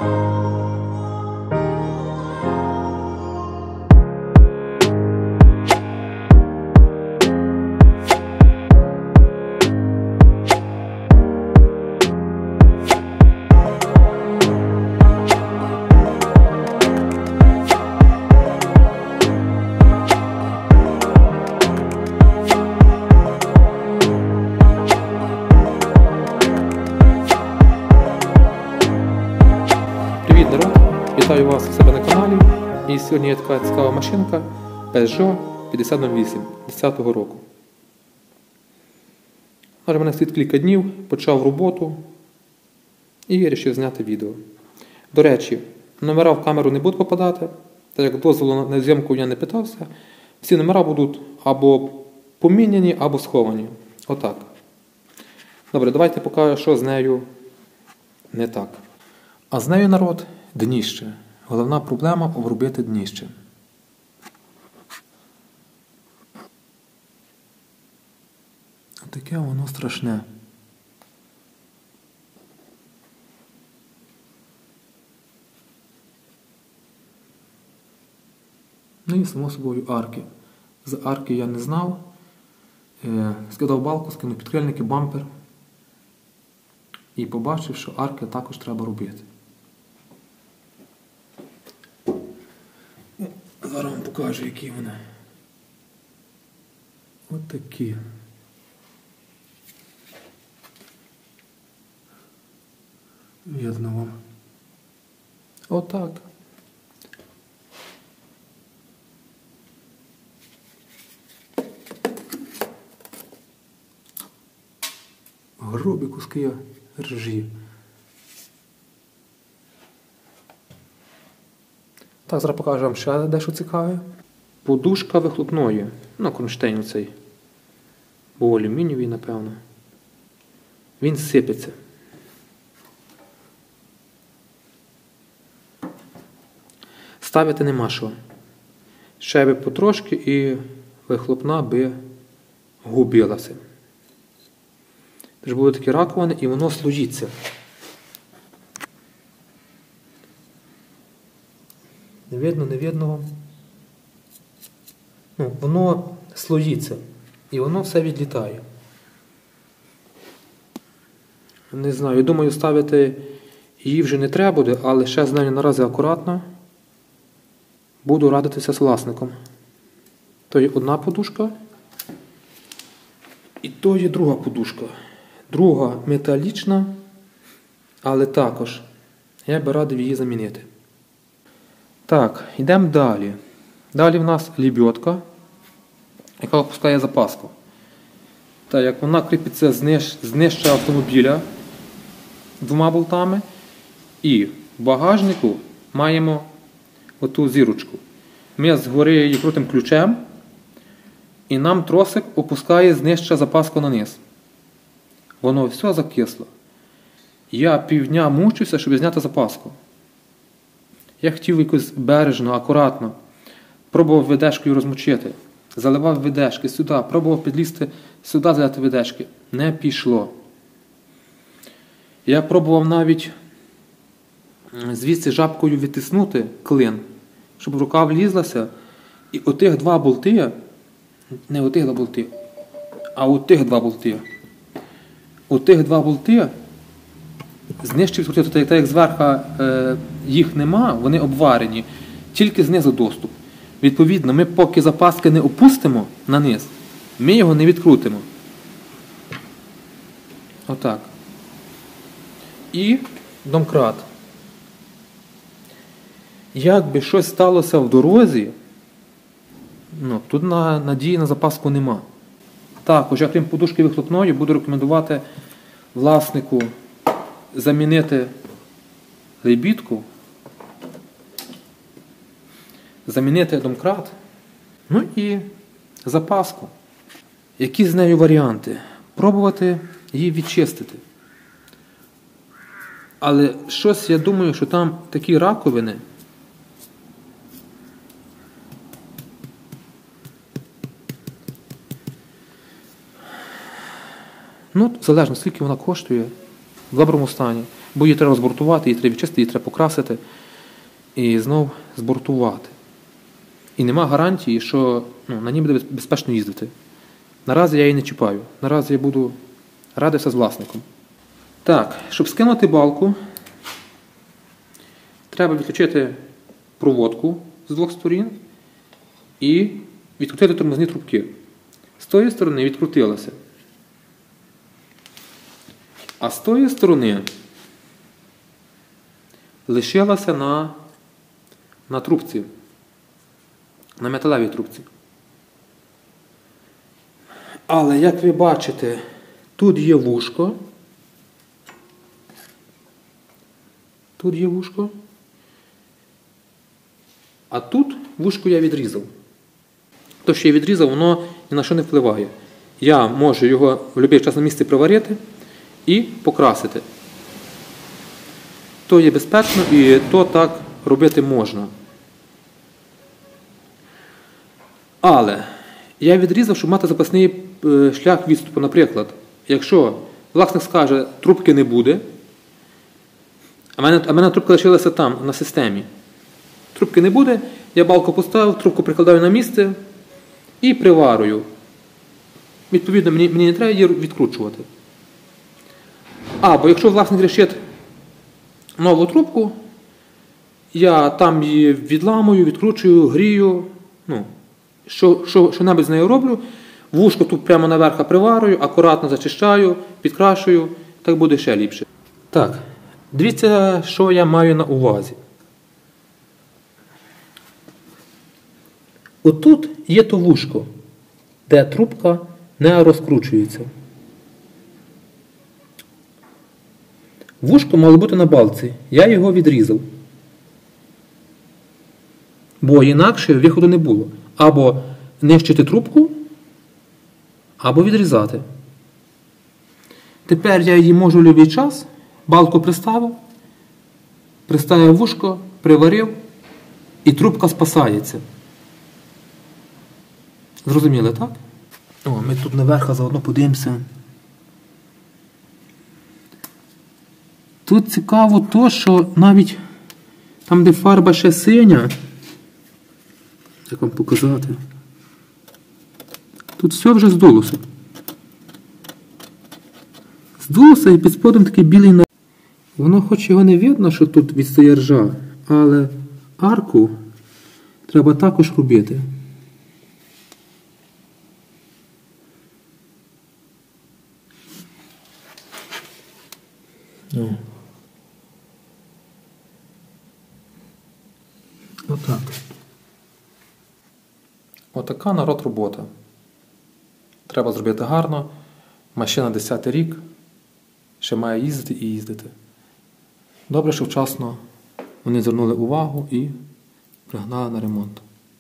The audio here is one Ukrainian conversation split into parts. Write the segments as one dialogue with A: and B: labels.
A: Вітаю вас у себе на каналі. І сьогодні є така цікава машинка Peugeot 5008 10 року. У мене слід кілька днів, почав роботу і вирішив зняти відео. До речі, номера в камеру не будуть попадати, так як дозволу на зйомку я не питався. Всі номера будуть або поміняні, або сховані. Отак. Добре, давайте покажу, що з нею не так. А з нею, народ, дніще. Головна проблема – обробити дніще. Таке воно страшне. Ну і, само собою, арки. За арки я не знав. Скидав балку, скинув підкрильники, бампер. І побачив, що арки також треба робити. Зараз вам покажу, які вони. Ось такі. Видно вам. Отак. Грубі куски ржі. Так, зараз покажу вам ще дещо цікаве. Подушка вихлопної. Ну, кронштейн цей. Був алюмінієвий, напевно. Він сипеться. Ставити нема що. Ще би потрошки і вихлопна би губилася. Тож були такі раковини і воно слоїться. Не видно, не видно вам. Ну, воно слоїться. І воно все відлітає. Не знаю, я думаю, ставити її вже не треба буде, але ще з нею наразі акуратно. Буду радитися з власником. То є одна подушка. І то є друга подушка. Друга металічна, але також я би радив її замінити. Так, йдемо далі. Далі в нас лебедка, яка опускає запаску. Так, як вона кріпиться з нижче автомобіля двома болтами. І в багажнику маємо оту зірочку. Ми згори її крутимо ключем, і нам тросик опускає з нижче запаску на низ. Воно все закисло. Я півдня мучуся, щоб зняти запаску. Я хотів якось бережно, акуратно. Пробував ведешкою розмочити. Заливав ведешки сюди. Пробував підлізти сюди, заляти ведешки. Не пішло. Я пробував навіть звідси жабкою відтиснути клин, щоб рука влізлася. І отих два болти, не отих два болти, а отих два болти. Отих два болти знищив відкрутити, так як зверху їх нема, вони обварені, тільки знизу доступ. Відповідно, ми поки запаски не опустимо на низ, ми його не відкрутимо. Отак. І домкрат. Якби щось сталося в дорозі, ну, тут надії на запаску нема. Також, я крім подушки вихлопної, буду рекомендувати власнику замінити лебідку, замінити домкрат, ну і запаску. Які з нею варіанти? Пробувати її відчистити. Але щось, я думаю, що там такі раковини, ну, залежно, скільки вона коштує, в доброму стані. Бо її треба збортувати, її треба відчистити, її треба покрасити і знов збортувати. І нема гарантії, що на ній буде безпечно їздити. Наразі я її не чіпаю. Наразі я буду радитися з власником. Так, щоб скинути балку, треба відключити проводку з двох сторін і відкрутити тормозні трубки. З тої сторони відкрутилася. А з тої сторони лишилася на трубці, на металевій трубці. Але, як ви бачите, тут є вушко. Тут є вушко. А тут вушко я відрізав. То, що я відрізав, воно ні на що не впливає. Я можу його в будь-який час на місці приварити і покрасити. То є безпечно і то так робити можна. Але я відрізав, щоб мати запасний шлях відступу. Наприклад, якщо власник скаже, трубки не буде, а в мене трубка лишилася там, на системі. Трубки не буде, я балку поставив, трубку прикладаю на місце і приварую. Відповідно, мені не треба її відкручувати. Або якщо власник вирішить нову трубку, я там її відламую, відкручую, грію, що-небудь з нею роблю, вушко тут прямо наверх приварую, акуратно зачищаю, підкрашую, так буде ще ліпше. Так, дивіться, що я маю на увазі. Отут є то вушко, де трубка не розкручується. Вушко мало бути на балці, я його відрізав. Бо інакше виходу не було. Або нищити трубку, або відрізати. Тепер я її можу в будь-який час, балку приставив вушко, приварив, і трубка спасається. Зрозуміли, так? Ми тут наверх заодно подивимося. Тут цікаво то, що навіть там, де фарба ще синя, як вам показати, тут все вже здулося. Здулося і під сподом такий білий. Воно хоч його не видно, що тут відстає ржа, але арку треба також робити. Отак. Отака, народ, робота. Треба зробити гарно. Машина 10-й рік. Ще має їздити і їздити. Добре, що вчасно вони звернули увагу і пригнали на ремонт.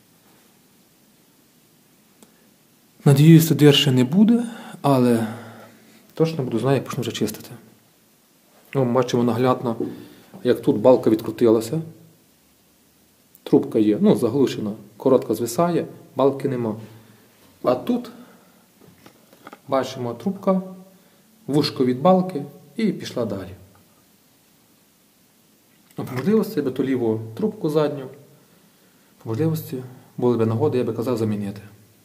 A: Надіюся, дир ще не буде, але точно буду знати, як почну вже чистити. Бачимо наглядно, як тут балка відкрутилася. Трубка є, заглушена, коротко звисає, балки нема. А тут бачимо трубка, вушко від балки і пішла далі. По можливості я би ту ліву трубку задню, по можливості були б нагоди, я би казав, замінити.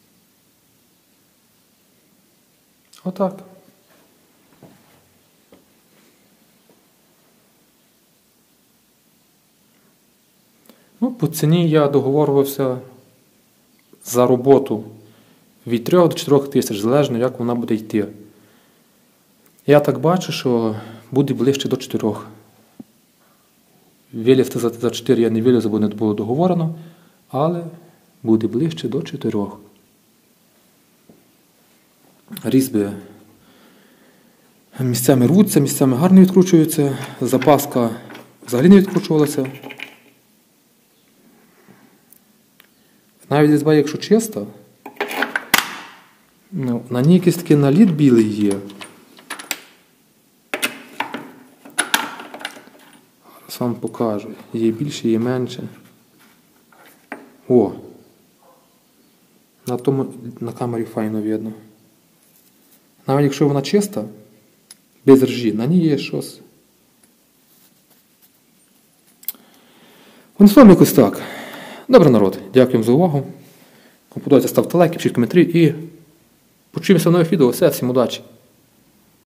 A: Отак. По ціні я договорювався за роботу від 3 до 4 тисяч, залежно як вона буде йти. Я так бачу, що буде ближче до 4. Вилізти за 4 я не вилізу, бо не було договорено, але буде ближче до 4. Різьби місцями рвуться, місцями гарно відкручуються, запаска взагалі не відкручувалася. Навіть різьба, якщо чиста, на ній якийсь такий наліт білий є. Зараз вам покажу. Є більше, є менше. На камері файно видно. Навіть якщо вона чиста, без ржі. На ній є щось. Одним словом, якось так. Добре, народ, дякуємо за увагу. Кому подобається, ставте лайки, пишіть коментарі і почуємося в нових відео. Все, всім удачі!